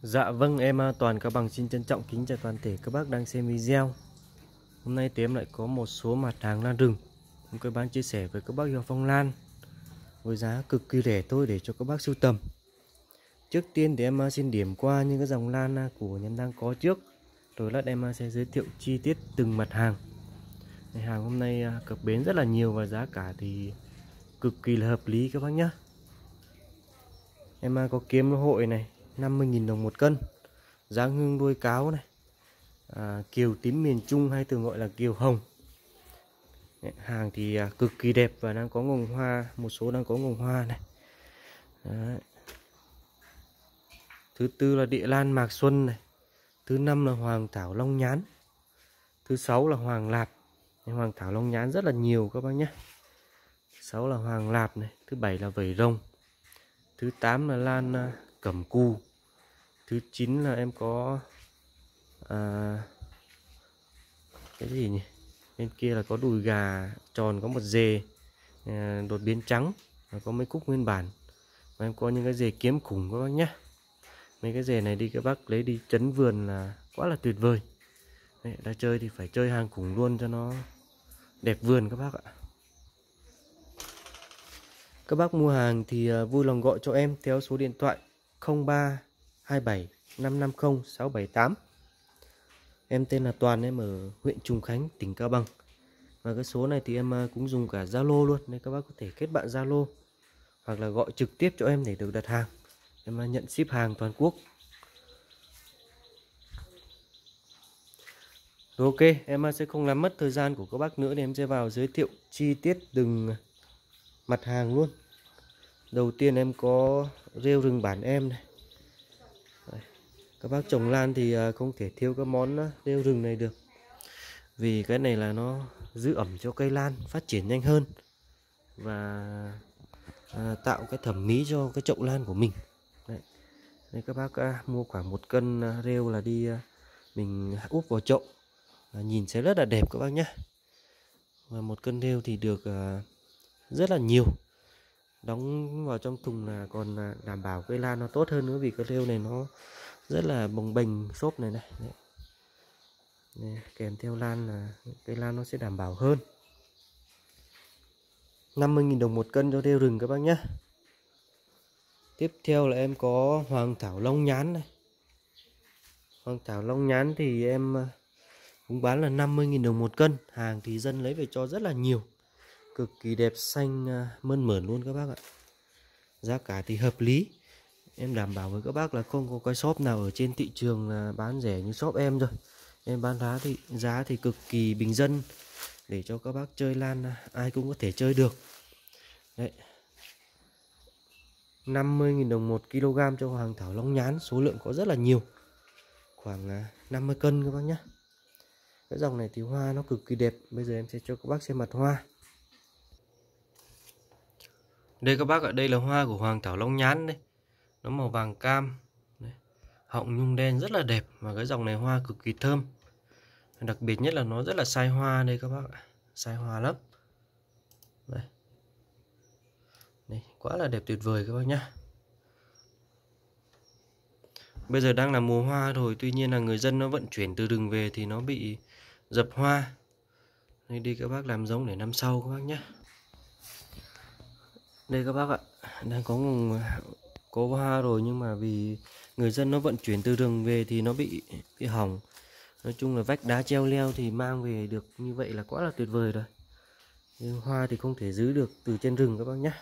Dạ vâng, em Toàn Cao Bằng xin trân trọng kính chào toàn thể các bác đang xem video. Hôm nay thì em lại có một số mặt hàng lan rừng em có bán chia sẻ với các bác yêu phong lan với giá cực kỳ rẻ thôi để cho các bác sưu tầm. Trước tiên thì em xin điểm qua những cái dòng lan của nhân đang có trước, rồi lát em sẽ giới thiệu chi tiết từng mặt hàng. Hàng hôm nay cập bến rất là nhiều và giá cả thì cực kỳ là hợp lý các bác nhé. Em có kiếm lô hội này 50.000 đồng một cân, dáng hương đuôi cáo này, kiều tím miền Trung hay thường gọi là kiều hồng. Hàng thì cực kỳ đẹp và đang có ngồng hoa, một số đang có ngồng hoa này. Đấy. Thứ tư là địa lan mạc xuân này, thứ năm là hoàng thảo long nhán, thứ sáu là hoàng lạp. Hoàng thảo long nhán rất là nhiều các bác nhé. 6 là hoàng lạp này, thứ bảy là vẩy rồng, thứ 8 là lan cẩm cu, thứ 9 là em có cái gì nhỉ, bên kia là có đùi gà tròn, có một dề đột biến trắng và có mấy cúc nguyên bản, và em có những cái dề kiếm khủng các bác nhé. Mấy cái dề này đi các bác lấy đi chấn vườn là quá là tuyệt vời. Đấy, đã chơi thì phải chơi hàng khủng luôn cho nó đẹp vườn các bác ạ. Các bác mua hàng thì vui lòng gọi cho em theo số điện thoại 0327 550 678. Em tên là Toàn, em ở huyện Trùng Khánh, tỉnh Cao Bằng. Và cái số này thì em cũng dùng cả Zalo luôn, nên các bác có thể kết bạn Zalo hoặc là gọi trực tiếp cho em để được đặt hàng. Em nhận ship hàng toàn quốc. Rồi ok, em sẽ không làm mất thời gian của các bác nữa, để em sẽ vào giới thiệu chi tiết từng mặt hàng luôn. Đầu tiên em có rêu rừng bản em này. Đây. Các bác trồng lan thì không thể thiếu cái món rêu rừng này được, vì cái này là nó giữ ẩm cho cây lan phát triển nhanh hơn và tạo cái thẩm mỹ cho cái chậu lan của mình. Đấy. Đây các bác mua khoảng 1 cân rêu là đi mình úp vào chậu và nhìn sẽ rất là đẹp các bác nhé. Và 1 cân rêu thì được rất là nhiều, đóng vào trong thùng là còn đảm bảo cây lan nó tốt hơn nữa, vì cái rêu này nó rất là bồng bềnh xốp này này. Đấy, kèm theo lan là cây lan nó sẽ đảm bảo hơn. 50.000 đồng 1 cân cho rêu rừng các bác nhé. Tiếp theo là em có hoàng thảo long nhán này. Hoàng thảo long nhán thì em cũng bán là 50.000 đồng 1 cân. Hàng thì dân lấy về cho rất là nhiều, cực kỳ đẹp, xanh mơn mởn luôn các bác ạ. Giá cả thì hợp lý, em đảm bảo với các bác là không có cái shop nào ở trên thị trường là bán rẻ như shop em rồi. Em bán giá thì cực kỳ bình dân, để cho các bác chơi lan ai cũng có thể chơi được. Đấy. 50.000 đồng 1 kg cho hoàng thảo long nhán, số lượng có rất là nhiều, khoảng 50 cân các bác nhé. Cái dòng này thì hoa nó cực kỳ đẹp. Bây giờ em sẽ cho các bác xem mặt hoa. Đây các bác ạ, đây là hoa của hoàng thảo long nhán đây. Nó màu vàng cam. Đấy. Họng nhung đen rất là đẹp, và cái dòng này hoa cực kỳ thơm. Đặc biệt nhất là nó rất là sai hoa đây các bác ạ. Sai hoa lắm. Đây. Đây, quá là đẹp tuyệt vời các bác nhá. Bây giờ đang là mùa hoa rồi, tuy nhiên là người dân nó vận chuyển từ rừng về thì nó bị dập hoa. Đây đi các bác làm giống để năm sau các bác nhé. Đây các bác ạ, đang có hoa rồi, nhưng mà vì người dân nó vận chuyển từ rừng về thì nó bị hỏng. Nói chung là vách đá treo leo thì mang về được như vậy là quá là tuyệt vời rồi. Nhưng hoa thì không thể giữ được từ trên rừng các bác nhé.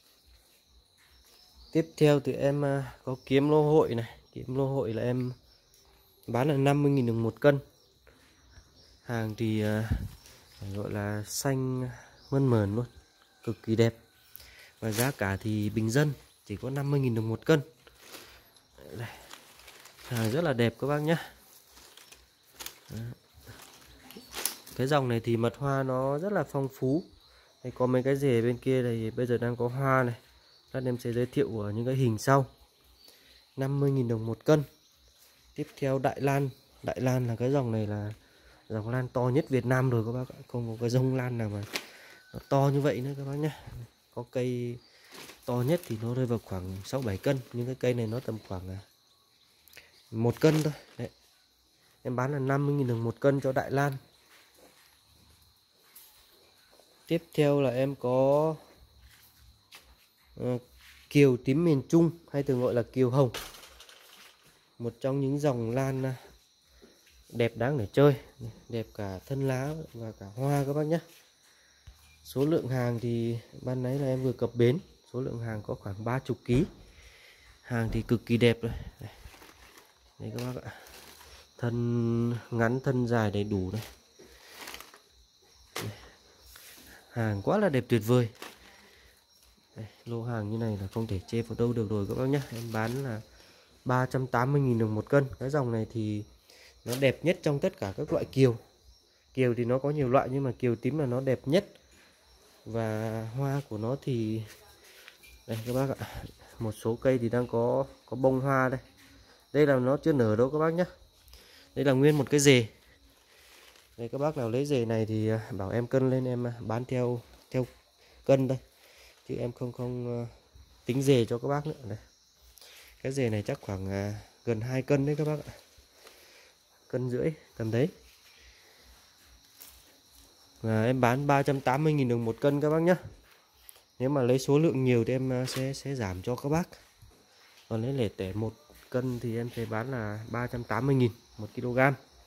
Tiếp theo thì em có kiếm lô hội này. Kiếm lô hội là em bán là 50.000 đồng 1 cân. Hàng thì gọi là xanh mơn mởn luôn, cực kỳ đẹp. Và giá cả thì bình dân, chỉ có 50.000 đồng 1 cân. Đây. Hàng rất là đẹp các bác nhé. Cái dòng này thì mật hoa nó rất là phong phú. Đây, có mấy cái rễ bên kia này bây giờ đang có hoa này. Lát em sẽ giới thiệu ở những cái hình sau. 50.000 đồng 1 cân. Tiếp theo đại lan. Đại lan là cái dòng này là dòng lan to nhất Việt Nam rồi các bác ạ. Không có cái dòng lan nào mà nó to như vậy nữa các bác nhé. Có cây to nhất thì nó rơi vào khoảng 6-7 cân. Nhưng cái cây này nó tầm khoảng 1 cân thôi. Đấy. Em bán là 50.000 đồng 1 cân cho Đại Lan. Tiếp theo là em có kiều tím miền Trung hay thường gọi là kiều hồng. Một trong những dòng lan đẹp đáng để chơi, đẹp cả thân lá và cả hoa các bác nhé. Số lượng hàng thì ban nãy là em vừa cập bến, số lượng hàng có khoảng 30 kg. Hàng thì cực kỳ đẹp rồi. Đây các bác ạ. Thân ngắn thân dài đầy đủ đây. Hàng quá là đẹp tuyệt vời. Đây, lô hàng như này là không thể chê vào đâu được rồi các bác nhé. Em bán là 380.000 đồng 1 cân. Cái dòng này thì nó đẹp nhất trong tất cả các loại kiều. Kiều thì nó có nhiều loại nhưng mà kiều tím là nó đẹp nhất. Và hoa của nó thì đây các bác ạ. Một số cây thì đang có bông hoa đây. Đây là nó chưa nở đâu các bác nhé. Đây là nguyên một cái rễ. Đây các bác nào lấy rễ này thì bảo em cân lên em bán theo cân đây. Chứ em không tính rễ cho các bác nữa. Đây. Cái rễ này chắc khoảng gần 2 cân đấy các bác ạ. 1,5 cân tầm đấy. Và em bán 380.000 đồng 1 cân các bác nhé. Nếu mà lấy số lượng nhiều thì em sẽ giảm cho các bác. Còn lấy lẻ tẻ 1 cân thì em sẽ bán là 380.000 1 kg.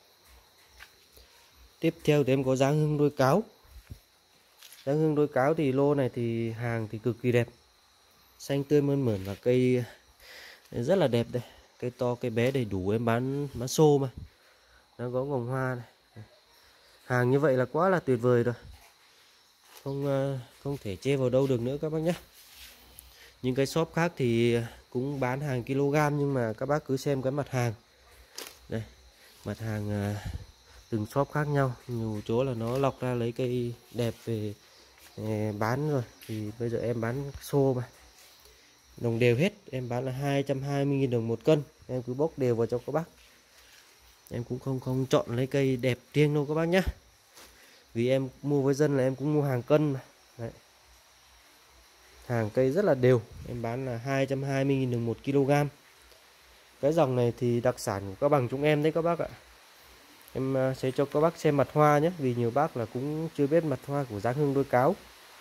Tiếp theo thì em có dáng hương đôi cáo. Dáng hương đôi cáo thì lô này thì hàng thì cực kỳ đẹp. Xanh tươi mơn mởn và cây rất là đẹp đây. Cây to cây bé đầy đủ, em bán xô mà. Nó có vòng hoa này. Hàng như vậy là quá là tuyệt vời rồi. Không thể chê vào đâu được nữa các bác nhé. Những cái shop khác thì cũng bán hàng kg nhưng mà các bác cứ xem cái mặt hàng. Đây, mặt hàng từng shop khác nhau, nhiều chỗ là nó lọc ra lấy cây đẹp về bán rồi. Thì bây giờ em bán xô mà. Đồng đều hết, em bán là 220.000 đồng 1 cân. Em cứ bốc đều vào cho các bác. Em cũng không chọn lấy cây đẹp riêng đâu các bác nhé. Vì em mua với dân là em cũng mua hàng cân mà. Đấy. Hàng cây rất là đều. Em bán là 220.000 đồng 1 kg. Cái dòng này thì đặc sản của các bằng chúng em đấy các bác ạ. Em sẽ cho các bác xem mặt hoa nhé. Vì nhiều bác là cũng chưa biết mặt hoa của dáng hương đôi cáo.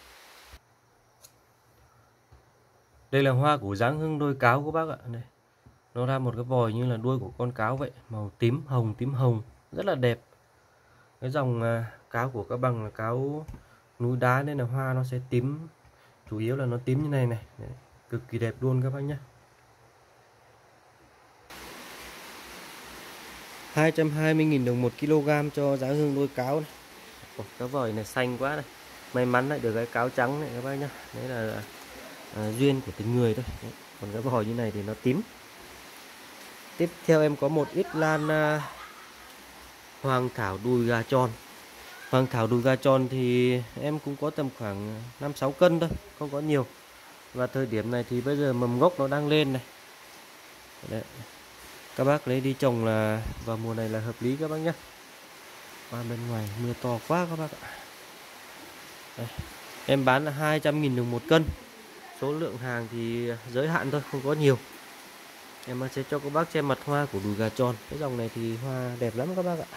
Đây là hoa của dáng hương đôi cáo các bác ạ. Đây. Nó ra một cái vòi như là đuôi của con cáo vậy. Màu tím hồng. Rất là đẹp. Cái dòng cáo của các bằng là cáo núi đá nên là hoa nó sẽ tím. Chủ yếu là nó tím như này này. Đấy. Cực kỳ đẹp luôn các bác nhé. 220.000 đồng 1 kg cho dáng hương đôi cáo này. Cái vòi này xanh quá này. May mắn lại được cái cáo trắng này các bác nhé. Đấy là duyên của từng người thôi. Đấy. Còn cái vòi như này thì nó tím. Tiếp theo em có một ít lan hoàng thảo đùi gà tròn. Hoàng thảo đùi gà tròn thì em cũng có tầm khoảng 5-6 cân thôi, không có nhiều. Và thời điểm này thì bây giờ mầm gốc nó đang lên này. Đấy. Các bác lấy đi trồng là vào mùa này là hợp lý các bác nhé. Qua bên ngoài mưa to quá các bác ạ. Đây. Em bán là 200.000 đồng 1 cân. Số lượng hàng thì giới hạn thôi, không có nhiều. Em sẽ cho các bác xem mặt hoa của đùi gà tròn. Cái dòng này thì hoa đẹp lắm các bác ạ.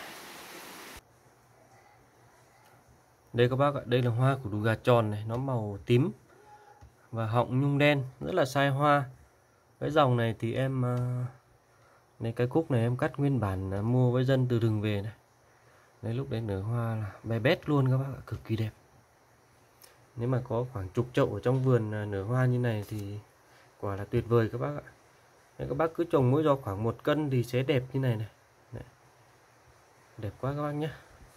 Đây các bác ạ, đây là hoa của đùi gà tròn này, nó màu tím và họng nhung đen, rất là sai hoa. Cái dòng này thì em này, cái cúc này em cắt nguyên bản mua với dân từ rừng về này. Đấy, lúc đấy nở hoa là bé bét luôn các bác ạ, cực kỳ đẹp. Nếu mà có khoảng chục chậu ở trong vườn nở hoa như này thì quả là tuyệt vời các bác ạ. Đấy, các bác cứ trồng mỗi giò khoảng 1 cân thì sẽ đẹp như này này. Đấy. Đẹp quá các bác nhé.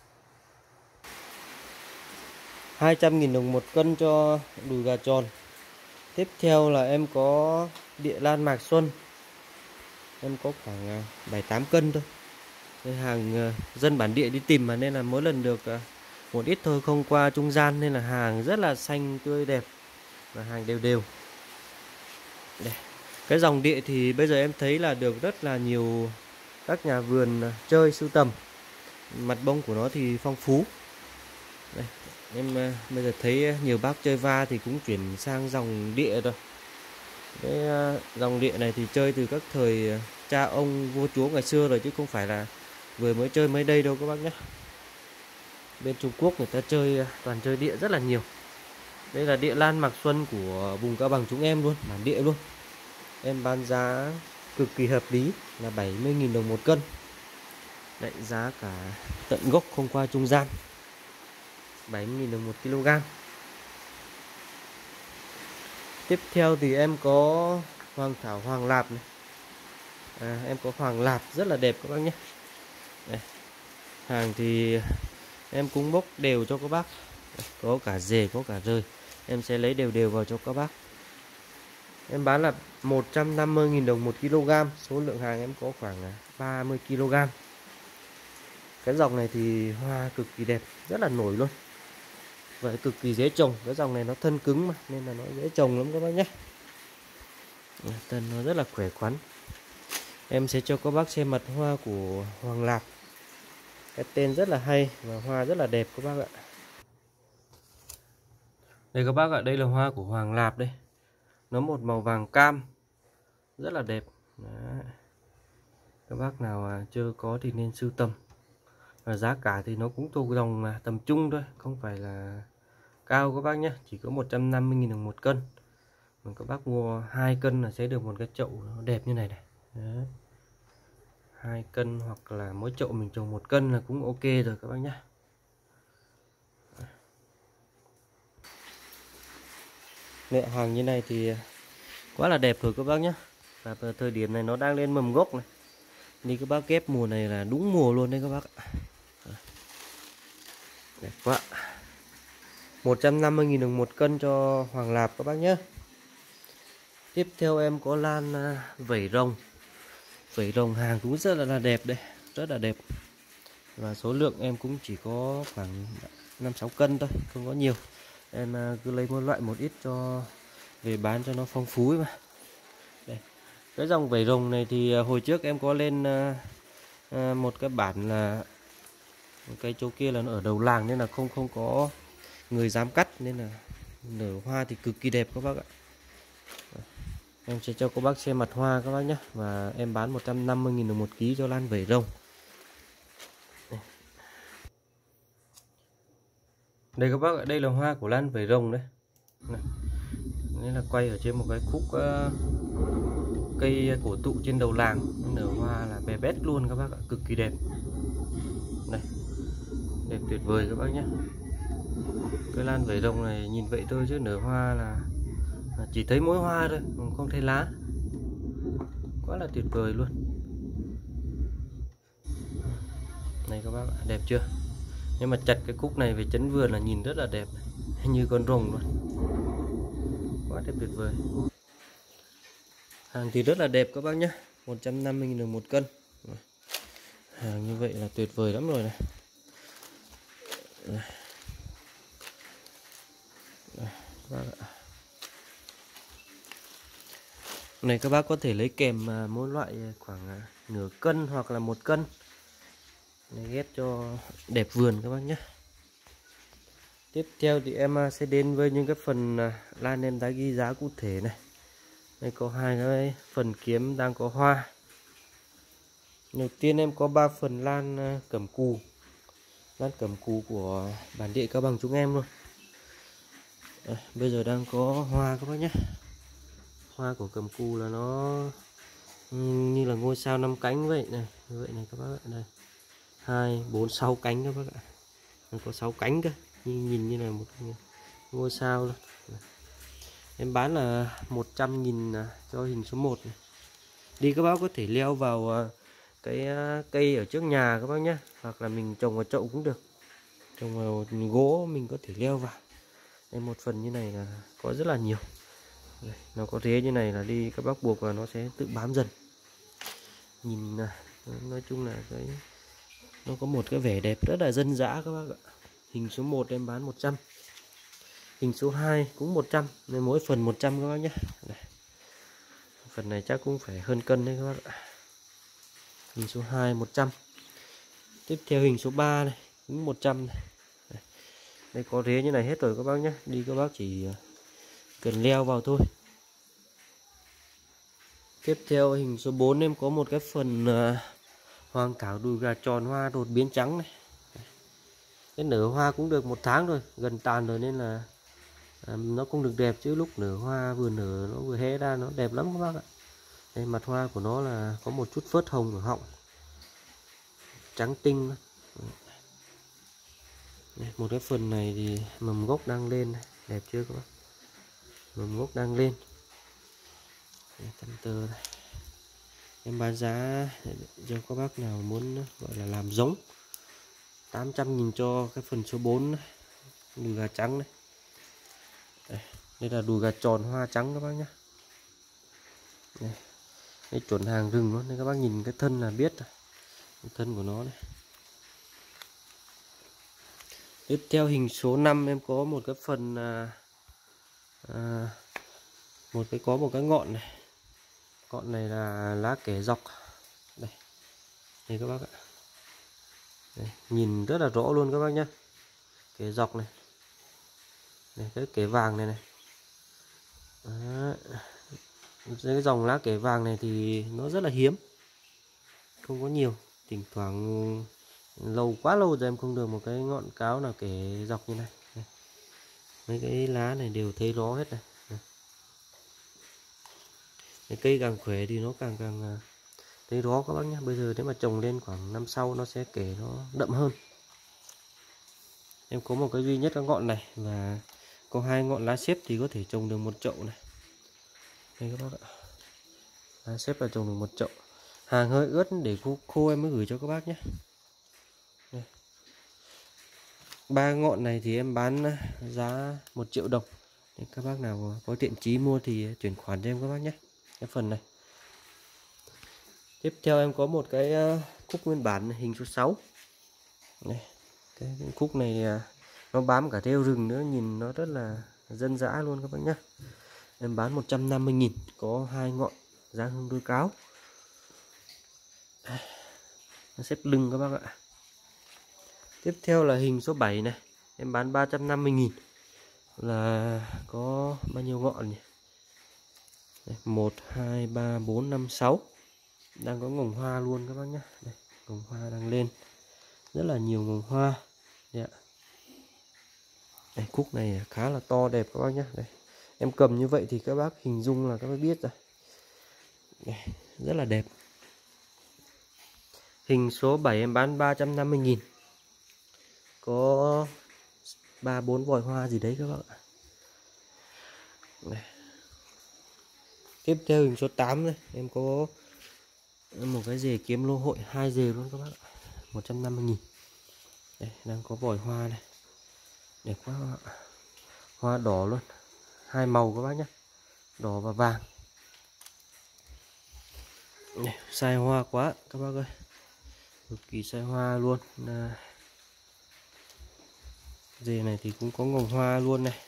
200.000 đồng 1 cân cho đùi gà tròn. Tiếp theo là em có địa lan mạc xuân. Em có khoảng 7-8 cân thôi. Đây hàng dân bản địa đi tìm mà nên là mỗi lần được một ít thôi, không qua trung gian nên là hàng rất là xanh tươi đẹp và hàng đều đều. Đây. Cái dòng địa thì bây giờ em thấy là được rất là nhiều các nhà vườn chơi sưu tầm. Mặt bông của nó thì phong phú. Đây. Em bây giờ thấy nhiều bác chơi va thì cũng chuyển sang dòng địa rồi. Cái dòng địa này thì chơi từ các thời cha ông vua chúa ngày xưa rồi, chứ không phải là vừa mới chơi mới đây đâu các bác nhé. Bên Trung Quốc người ta chơi toàn chơi địa rất là nhiều. Đây là địa lan mạc xuân của vùng Cao Bằng chúng em luôn, bản địa luôn. Em bán giá cực kỳ hợp lý là 70.000 đồng một cân. Đấy, giá cả tận gốc không qua trung gian, 70.000 đồng 1 kg. Tiếp theo thì em có hoàng thảo hoàng lạp này. Em có hoàng lạp rất là đẹp các bác nhé. Đây, hàng thì em cũng bốc đều cho các bác. Có cả rề có cả rơi. Em sẽ lấy đều đều vào cho các bác. Em bán là 150.000 đồng 1 kg. Số lượng hàng em có khoảng 30 kg. Cái dòng này thì hoa cực kỳ đẹp, rất là nổi luôn. Vậy cực kỳ dễ trồng. Cái dòng này nó thân cứng mà, nên là nó dễ trồng lắm các bác nhé. Thân nó rất là khỏe khoắn. Em sẽ cho các bác xem mặt hoa của hoàng lạp. Cái tên rất là hay và hoa rất là đẹp các bác ạ. Đây các bác ạ, đây là hoa của hoàng lạp đây. Nó một màu vàng cam, rất là đẹp. Đấy. Các bác nào chưa có thì nên sưu tầm. Và giá cả thì nó cũng thuộc dòng tầm trung thôi, không phải là cao các bác nhé. Chỉ có 150.000 đồng 1 cân. Mà các bác mua 2 cân là sẽ được một cái chậu nó đẹp như này này. Đấy. 2 cân hoặc là mỗi chậu mình trồng 1 cân là cũng ok rồi các bác nhé. Nệ hàng như này thì quá là đẹp rồi các bác nhé. Và thời điểm này nó đang lên mầm gốc này. Đi các bác ghép mùa này là đúng mùa luôn đấy các bác ạ. Đẹp quá. 150.000 đồng 1 cân cho hoàng lạp các bác nhé. Tiếp theo em có lan vẩy rồng. Vẩy rồng hàng cũng rất là đẹp đây, rất là đẹp. Và số lượng em cũng chỉ có khoảng 5-6 cân thôi, không có nhiều. Em cứ lấy một loại một ít cho về bán cho nó phong phú ấy mà. Đây. Cái dòng vẩy rồng này thì hồi trước em có lên một cái bản là cái chỗ kia là nó ở đầu làng nên là không có người dám cắt, nên là nở hoa thì cực kỳ đẹp các bác ạ. Em sẽ cho các bác xem mặt hoa các bác nhé. Và em bán 150.000 đồng 1 kg cho lan vẩy rồng. Đây các bác ạ, đây là hoa của lan vẩy rồng đấy. Đây là quay ở trên một cái khúc cây cổ thụ trên đầu làng, nở hoa là bè bét luôn các bác ạ, cực kỳ đẹp. Đây, đẹp tuyệt vời các bác nhé. Cái lan vẩy rồng này nhìn vậy thôi chứ nở hoa là chỉ thấy mỗi hoa thôi, không thấy lá. Quá là tuyệt vời luôn. Này các bác ạ, đẹp chưa? Nhưng mà chặt cái khúc này về chấn vườn là nhìn rất là đẹp, như con rồng luôn. Quá đẹp tuyệt vời. Hàng thì rất là đẹp các bác nhé. 150.000 đồng 1 cân. Hàng như vậy là tuyệt vời lắm rồi này. Các bác ạ. Này các bác có thể lấy kèm mỗi loại khoảng nửa cân hoặc là 1 cân. Để ghép cho đẹp vườn các bác nhé. Tiếp theo thì em sẽ đến với những cái phần lan em đã ghi giá cụ thể này. Đây có 2 cái phần kiếm đang có hoa. Đầu tiên em có 3 phần lan cẩm cù. Lan cẩm cù của bản địa Cao Bằng chúng em luôn. Bây giờ đang có hoa các bác nhé. Hoa của cẩm cù là nó như là ngôi sao 5 cánh vậy này, như vậy này các bác ạ. Đây 2, 4, 6 cánh các bác ạ. Nó có 6 cánh cơ, nhìn như là một ngôi sao luôn. Em bán là 100.000 cho hình số 1 này. Đi các bác có thể leo vào cái cây ở trước nhà các bác nhé, hoặc là mình trồng vào chậu cũng được, trồng vào gỗ mình có thể leo vào. Đây một phần như này là có rất là nhiều. Đây, nó có thế như này là đi các bác buộc vào nó sẽ tự bám dần. Nhìn nói chung là cái nó có một cái vẻ đẹp rất là dân dã các bác ạ. Hình số 1 em bán 100. Hình số 2 cũng 100, nên mỗi phần 100 các bác nhé. Đây. Phần này chắc cũng phải hơn cân đấy các bác ạ. Hình số 2 100. Tiếp theo hình số 3 này cũng 100 này. Đây có rễ như này hết rồi các bác nhé. Đi các bác chỉ cần leo vào thôi. Tiếp theo hình số 4 em có một cái phần hoàng cảo đùi gà tròn hoa đột biến trắng này. Cái nở hoa cũng được 1 tháng rồi, gần tàn rồi, nên là nó cũng được đẹp, chứ lúc nở hoa vừa nở nó vừa hé ra nó đẹp lắm các bác ạ. Đây, mặt hoa của nó là có một chút phớt hồng ở họng, trắng tinh. Đây, một cái phần này thì mầm gốc đang lên này. Đẹp chưa các bác? Mầm gốc đang lên. Đây, tăm tơ này. Em bán giá cho các bác nào muốn gọi là làm giống, 800.000 cho cái phần số 4 đùi gà trắng này. Đây là đùi gà tròn hoa trắng các bác nhé. Đây chuẩn hàng rừng luôn. Đây các bác nhìn cái thân là biết rồi. Cái thân của nó này. Tiếp theo hình số 5 em có một cái phần có một cái ngọn này. Ngọn này là lá kẻ dọc. Đây. Đây các bác ạ. Đây, nhìn rất là rõ luôn các bác nhé. Kẻ dọc này. Đây, cái kẻ vàng này này. Cái dòng lá kẻ vàng này thì nó rất là hiếm, không có nhiều. Thỉnh thoảng quá lâu rồi em không được một cái ngọn cáo nào kẻ dọc như này. Mấy cái lá này đều thấy rõ hết này. Cái cây càng khỏe thì nó càng thấy rõ các bác nhé. Bây giờ nếu mà trồng lên khoảng năm sau nó sẽ kẻ nó đậm hơn. Em có một cái duy nhất cái ngọn này, và có 2 ngọn lá xếp thì có thể trồng được 1 chậu này. Đây các bác ạ. Lá xếp là trồng được 1 chậu. Hàng hơi ướt để khô em mới gửi cho các bác nhé. Đây. 3 ngọn này thì em bán giá 1 triệu đồng. Để các bác nào có thiện chí mua thì chuyển khoản cho em các bác nhé. Cái phần này. Tiếp theo em có một cái khúc nguyên bản hình số 6. Đây. Cái khúc này nó bám cả theo rừng nữa, nhìn nó rất là dân dã luôn các bác nhé. Em bán 150.000, có 2 ngọn, dáng hương đuôi cáo. Nó xếp lưng các bác ạ. Tiếp theo là hình số 7 này, em bán 350.000, là có bao nhiêu ngọn nhỉ? Đây, 1, 2, 3, 4, 5, 6. Đang có ngồng hoa luôn các bác nhé. Đây, ngồng hoa đang lên. Rất là nhiều ngồng hoa. Đây, đây, khúc này khá là to đẹp các bác nhé. Đây, em cầm như vậy thì các bác hình dung là các bác biết rồi. Đây, rất là đẹp. Hình số 7 em bán 350.000. Có 3-4 vòi hoa gì đấy các bác ạ. Đây. Tiếp theo hình số 8 này, em có một cái rễ kiếm lô hội, 2 rễ luôn các bác ạ. 150.000. Đây, đang có vòi hoa này. Đẹp quá các bác ạ. Hoa đỏ luôn. 2 màu các bác nhé. Đỏ và vàng. Đây, sai hoa quá các bác ơi. Cực kỳ sai hoa luôn. Rễ này thì cũng có ngồng hoa luôn này.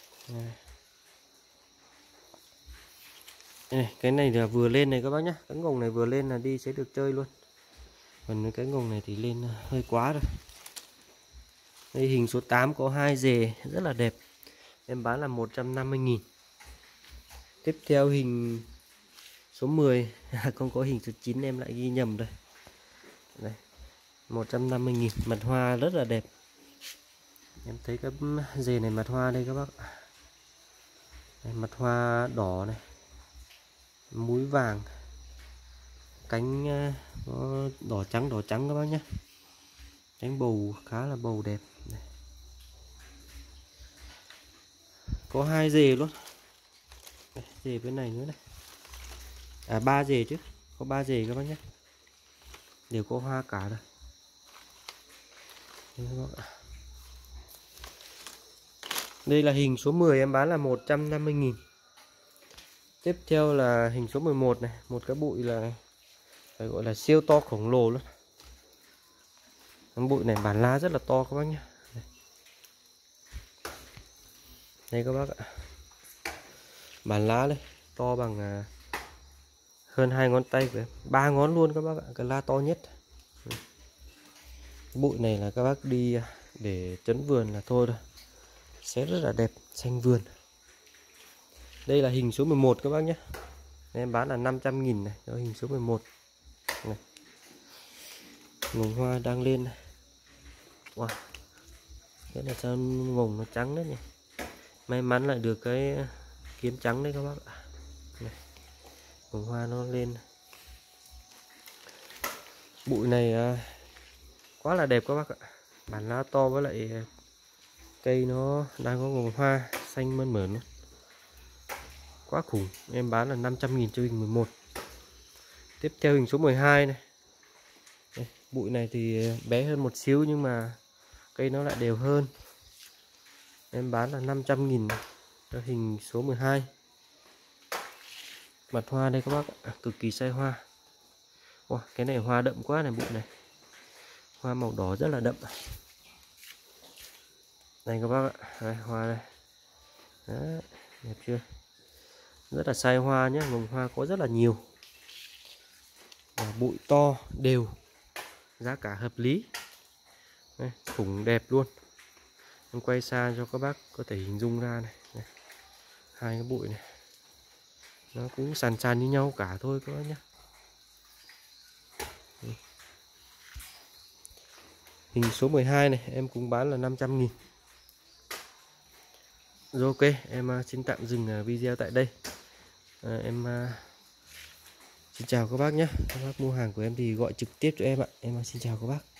Đây, cái này là vừa lên này các bác nhé. Cái ngồng này vừa lên là đi sẽ được chơi luôn. Còn cái ngồng này thì lên hơi quá rồi. Đây, hình số 8 có 2 rễ rất là đẹp. Em bán là 150.000. Tiếp theo hình số 10 không có hình số 9, em lại ghi nhầm rồi. Đây, 150.000, mặt hoa rất là đẹp. Em thấy cái rễ này mặt hoa đây các bác. Đây, mặt hoa đỏ này, múi vàng, cánh đỏ trắng các bác nhé. Cánh bầu khá là bầu đẹp. Đây. Có 2 rễ luôn. Đây, rễ bên này nữa này. 3 rễ chứ, có 3 rễ các bác nhé. Đều có hoa cả rồi. Đây là hình số 10 em bán là 150.000. Tiếp theo là hình số 11 này, một cái bụi là phải gọi là siêu to khổng lồ luôn. Cái bụi này bản lá rất là to các bác nhé. Đây các bác ạ. Bản lá đây to bằng hơn 2 ngón tay, 3 ngón luôn các bác ạ. Cái lá to nhất. Bụi này là các bác đi để trấn vườn là thôi rồi, sẽ rất là đẹp, xanh vườn. Đây là hình số 11 các bác nhé. Em bán là 500.000 này cho hình số 11 này. Ngùng hoa đang lên này. Wow, thế là sao ngùng nó trắng đấy nhỉ. May mắn lại được cái kiếm trắng đấy các bác ạ. Này, ngùng hoa nó lên. Bụi này quá là đẹp các bác ạ. Bản lá to với lại cây nó đang có ngùng hoa xanh mơn mởn luôn. Quá khủng. Em bán là 500.000 cho hình 11. Tiếp theo hình số 12 này. Đây, bụi này thì bé hơn một xíu nhưng mà cây nó lại đều hơn. Em bán là 500.000 cho hình số 12. Mặt hoa đây các bác, cực kỳ sai hoa. Wow, cái này hoa đậm quá này, bụi này. Hoa màu đỏ rất là đậm. Đây các bác ạ, đây, hoa đây. Đấy, đẹp chưa? Rất là sai hoa nhé, ngùng hoa có rất là nhiều. Và bụi to, đều. Giá cả hợp lý. Đây, khủng đẹp luôn. Em quay xa cho các bác có thể hình dung ra này. Đây, hai cái bụi này nó cũng sàn sàn như nhau cả thôi các bác nhé. Hình số 12 này em cũng bán là 500.000. Rồi ok, em xin tạm dừng video tại đây. Em xin chào các bác nhé. Các bác mua hàng của em thì gọi trực tiếp cho em ạ. Em xin chào các bác.